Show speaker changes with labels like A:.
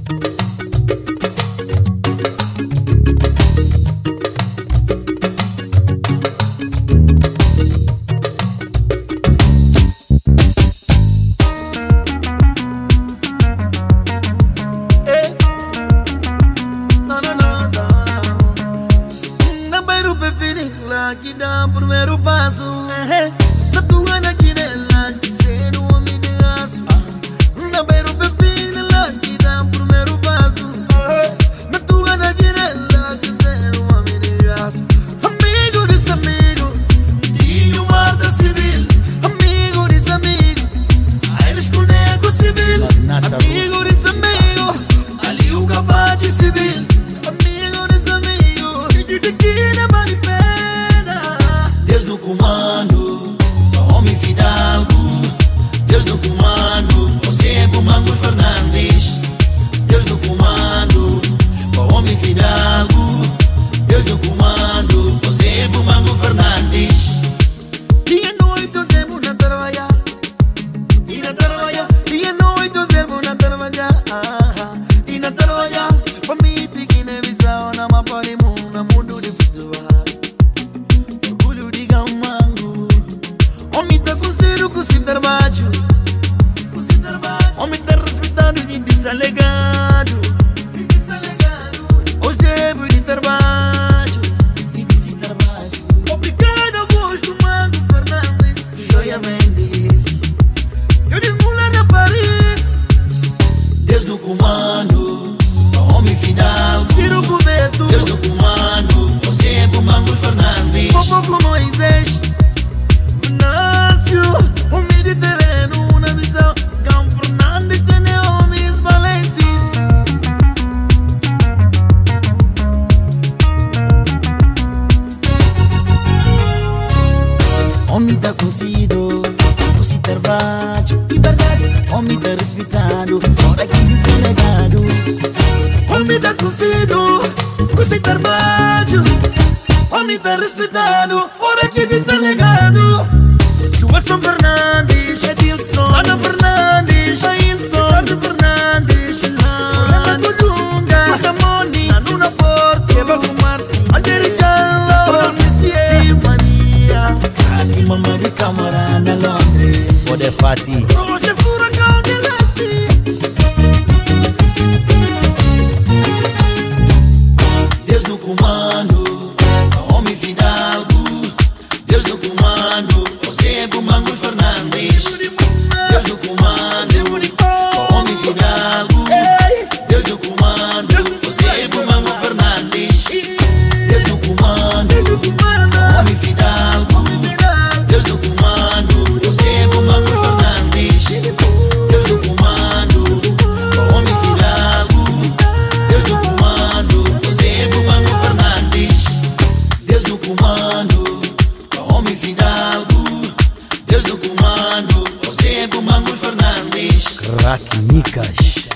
A: Que dá o primeiro passo. Na tua naquela que ser um homem de aço. Na beira o pepino lá que dá o primeiro passo. Na tua naquela que ser um homem de aço. Amigo desse amigo, tinha uma arda civil. Amigo desse amigo, aí eles conectam civil. Amigo desse amigo, ali o capaz de civil. Amigo desse amigo, que não vale pena. Deus no comando, homem fidalgo. Deus no comando, José Bumango Fernandes. Deus no comando, homem fidalgo. Deus no comando, José Bumango Fernandes. Dia e noite José Bumango trabalhar. E na trabalhar, dia e noite José Bumango trabalhar. E na trabalhar, para mim tem que nem visão na mapa de mundo, na mundo de futebol. Homem tá com zero, com sem trabalho. Homem tá respeitado e desalegado. O zero de trabalho e de trabalho. Obrigado, Augusto Mango Fernandes, Joia Mendes. Eu desmula na Paris. Deus no comando, homem final. Ciro Cubeto. Deus no comando, José Bumango Fernandes. Popo Moisés. Homem de terreno, na visão. Cão Fernandes tem homens valentes. Homem tá conhecido, você trabalho e verdade. Homem tá respeitado, fora que desenegado. Homem tá conhecido, você trabalho. Homem tá respeitado, fora que desenegado. Joelson Fernandes, Edilson, Sana Fernandes, Ailton, Fernandes, Orlando Dunga, Matamoni, Nanuna Porto, Evago Martin, Aldericalo, Messier, Maria, Kaki Mama de Câmara na Londres, Bode Fati, Rocha Furacão de Leste. Deus no comando, homem fidalgo. Deus no comando, José Bumango Fernandes. Deus no comando, homem fidalgo. Deus no comando, José Bumango Fernandes. Deus no comando, homem fidalgo. Deus no comando, José Bumango Fernandes. Deus no comando, homem fidalgo. Deus no comando, José Bumango Fernandes. Deus no comando, homem fidalgo. Deus no comando, José Bumango Fernandes. Craque Micas.